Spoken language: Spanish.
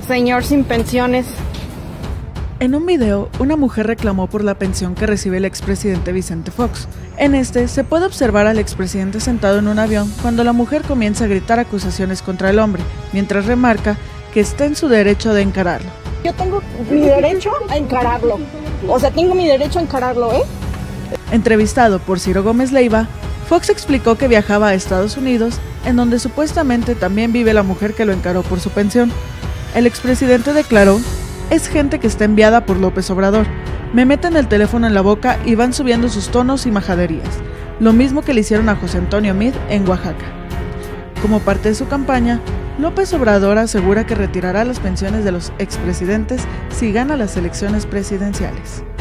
señor sin pensiones. En un video, una mujer reclamó por la pensión que recibe el expresidente Vicente Fox. En este, se puede observar al expresidente sentado en un avión cuando la mujer comienza a gritar acusaciones contra el hombre, mientras remarca que está en su derecho de encararlo. Yo tengo mi derecho a encararlo. O sea, tengo mi derecho a encararlo, ¿eh? Entrevistado por Ciro Gómez Leiva, Fox explicó que viajaba a Estados Unidos, en donde supuestamente también vive la mujer que lo encaró por su pensión. El expresidente declaró: "Es gente que está enviada por López Obrador. Me meten el teléfono en la boca y van subiendo sus tonos y majaderías. Lo mismo que le hicieron a José Antonio Meade en Oaxaca". Como parte de su campaña, López Obrador asegura que retirará las pensiones de los expresidentes si gana las elecciones presidenciales.